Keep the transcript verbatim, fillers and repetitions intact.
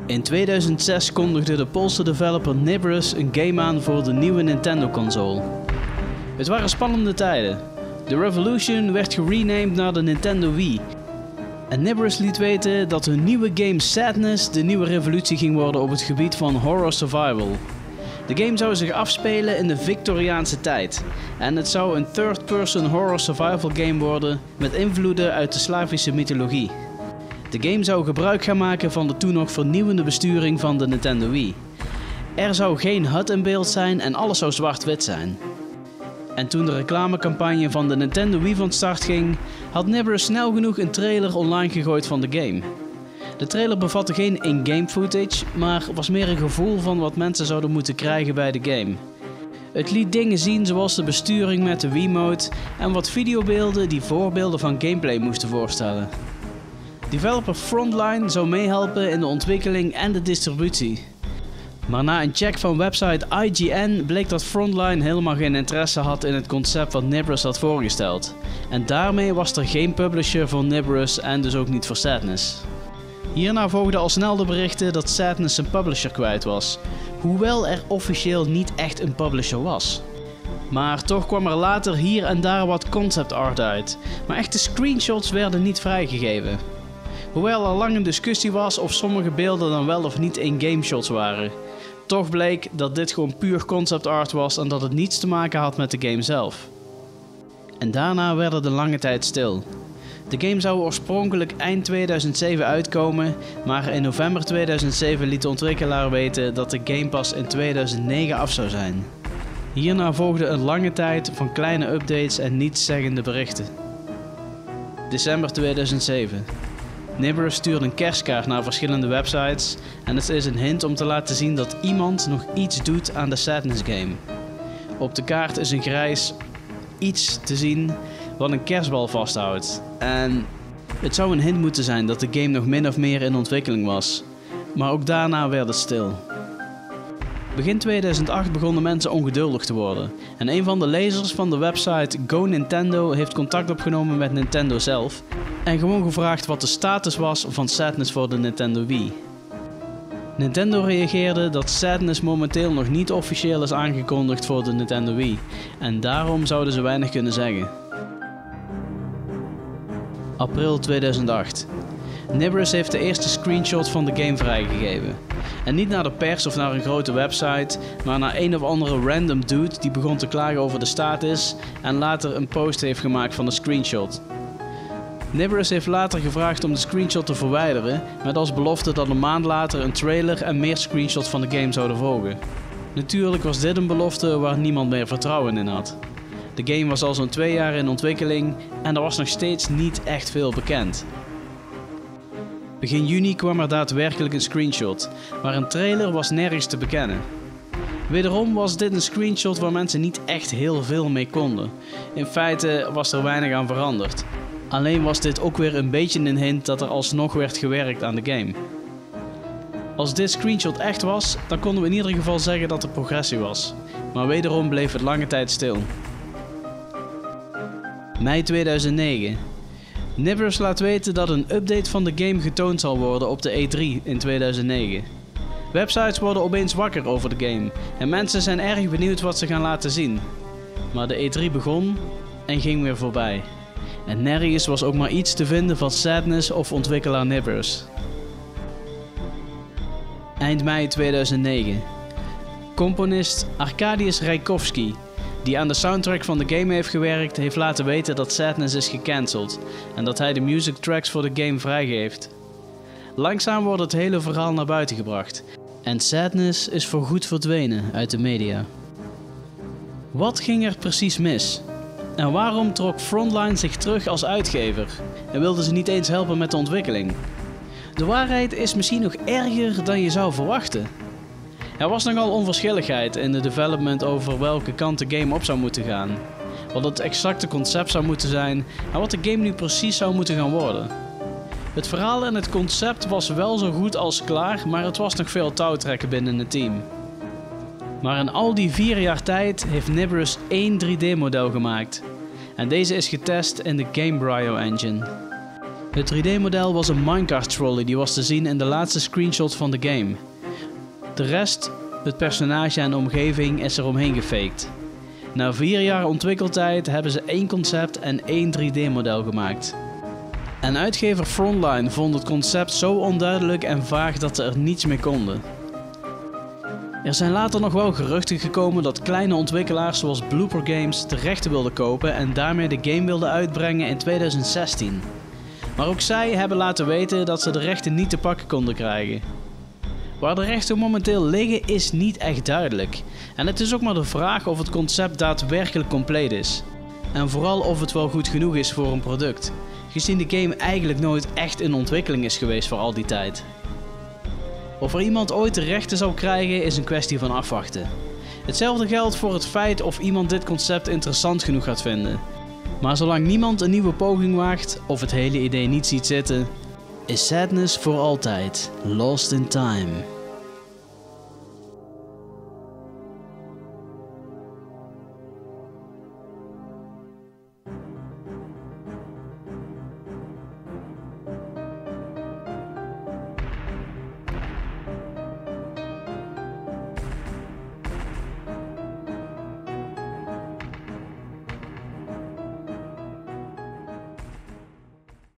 In tweeduizend zes kondigde de Poolse developer Nibrus een game aan voor de nieuwe Nintendo-console. Het waren spannende tijden. De Revolution werd gerenamed naar de Nintendo Wii. En Nibrus liet weten dat hun nieuwe game Sadness de nieuwe revolutie ging worden op het gebied van horror survival. De game zou zich afspelen in de Victoriaanse tijd. En het zou een third-person horror survival game worden met invloeden uit de Slavische mythologie. De game zou gebruik gaan maken van de toen nog vernieuwende besturing van de Nintendo Wii. Er zou geen H U D in beeld zijn en alles zou zwart-wit zijn. En toen de reclamecampagne van de Nintendo Wii van start ging, had Nibrus snel genoeg een trailer online gegooid van de game. De trailer bevatte geen in-game footage, maar was meer een gevoel van wat mensen zouden moeten krijgen bij de game. Het liet dingen zien zoals de besturing met de Wiimote en wat videobeelden die voorbeelden van gameplay moesten voorstellen. Developer Frontline zou meehelpen in de ontwikkeling en de distributie. Maar na een check van website I G N bleek dat Frontline helemaal geen interesse had in het concept wat Nibrus had voorgesteld. En daarmee was er geen publisher voor Nibrus en dus ook niet voor Sadness. Hierna volgden al snel de berichten dat Sadness zijn publisher kwijt was, hoewel er officieel niet echt een publisher was. Maar toch kwam er later hier en daar wat concept art uit, maar echte screenshots werden niet vrijgegeven. Hoewel er lang een discussie was of sommige beelden dan wel of niet in-game shots waren. Toch bleek dat dit gewoon puur concept art was en dat het niets te maken had met de game zelf. En daarna werd het een lange tijd stil. De game zou oorspronkelijk eind tweeduizend zeven uitkomen, maar in november tweeduizend zeven liet de ontwikkelaar weten dat de game pas in tweeduizend negen af zou zijn. Hierna volgde een lange tijd van kleine updates en nietszeggende berichten. December tweeduizend zeven. Nibrus stuurde een kerstkaart naar verschillende websites en het is een hint om te laten zien dat iemand nog iets doet aan de Sadness game. Op de kaart is een grijs iets te zien wat een kerstbal vasthoudt. En het zou een hint moeten zijn dat de game nog min of meer in ontwikkeling was. Maar ook daarna werd het stil. Begin tweeduizend acht begonnen mensen ongeduldig te worden. En een van de lezers van de website Go Nintendo heeft contact opgenomen met Nintendo zelf. En gewoon gevraagd wat de status was van Sadness voor de Nintendo Wii. Nintendo reageerde dat Sadness momenteel nog niet officieel is aangekondigd voor de Nintendo Wii. En daarom zouden ze weinig kunnen zeggen. April tweeduizend acht. Nibrus heeft de eerste screenshot van de game vrijgegeven. En niet naar de pers of naar een grote website, maar naar een of andere random dude die begon te klagen over de status en later een post heeft gemaakt van de screenshot. Nibrus heeft later gevraagd om de screenshot te verwijderen, met als belofte dat een maand later een trailer en meer screenshots van de game zouden volgen. Natuurlijk was dit een belofte waar niemand meer vertrouwen in had. De game was al zo'n twee jaar in ontwikkeling en er was nog steeds niet echt veel bekend. Begin juni kwam er daadwerkelijk een screenshot, maar een trailer was nergens te bekennen. Wederom was dit een screenshot waar mensen niet echt heel veel mee konden. In feite was er weinig aan veranderd. Alleen was dit ook weer een beetje een hint dat er alsnog werd gewerkt aan de game. Als dit screenshot echt was, dan konden we in ieder geval zeggen dat er progressie was. Maar wederom bleef het lange tijd stil. Mei tweeduizend negen. Nibrus laat weten dat een update van de game getoond zal worden op de E drie in tweeduizend negen. Websites worden opeens wakker over de game en mensen zijn erg benieuwd wat ze gaan laten zien. Maar de E drie begon en ging weer voorbij. En nergens was ook maar iets te vinden van Sadness of ontwikkelaar Nibrus. Eind mei tweeduizend negen. Componist Arkadiusz Rajkowski, die aan de soundtrack van de game heeft gewerkt, heeft laten weten dat Sadness is gecanceld en dat hij de music tracks voor de game vrijgeeft. Langzaam wordt het hele verhaal naar buiten gebracht en Sadness is voorgoed verdwenen uit de media. Wat ging er precies mis? En waarom trok Frontline zich terug als uitgever en wilden ze niet eens helpen met de ontwikkeling? De waarheid is misschien nog erger dan je zou verwachten. Er was nogal onverschilligheid in de development over welke kant de game op zou moeten gaan, wat het exacte concept zou moeten zijn en wat de game nu precies zou moeten gaan worden. Het verhaal en het concept was wel zo goed als klaar, maar het was nog veel touwtrekken binnen het team. Maar in al die vier jaar tijd heeft Nibrus één drie D model gemaakt. En deze is getest in de Gamebryo engine. Het drie D model was een minecart trolley die was te zien in de laatste screenshot van de game. De rest, het personage en de omgeving, is er omheen gefaked. Na vier jaar ontwikkeltijd hebben ze één concept en één drie D model gemaakt. En uitgever Frontline vond het concept zo onduidelijk en vaag dat ze er niets mee konden. Er zijn later nog wel geruchten gekomen dat kleine ontwikkelaars zoals Blooper Games de rechten wilden kopen en daarmee de game wilden uitbrengen in tweeduizend zestien. Maar ook zij hebben laten weten dat ze de rechten niet te pakken konden krijgen. Waar de rechten momenteel liggen is niet echt duidelijk. En het is ook maar de vraag of het concept daadwerkelijk compleet is. En vooral of het wel goed genoeg is voor een product, gezien de game eigenlijk nooit echt in ontwikkeling is geweest voor al die tijd. Of er iemand ooit de rechten zou krijgen is een kwestie van afwachten. Hetzelfde geldt voor het feit of iemand dit concept interessant genoeg gaat vinden. Maar zolang niemand een nieuwe poging waagt of het hele idee niet ziet zitten, is Sadness voor altijd lost in time.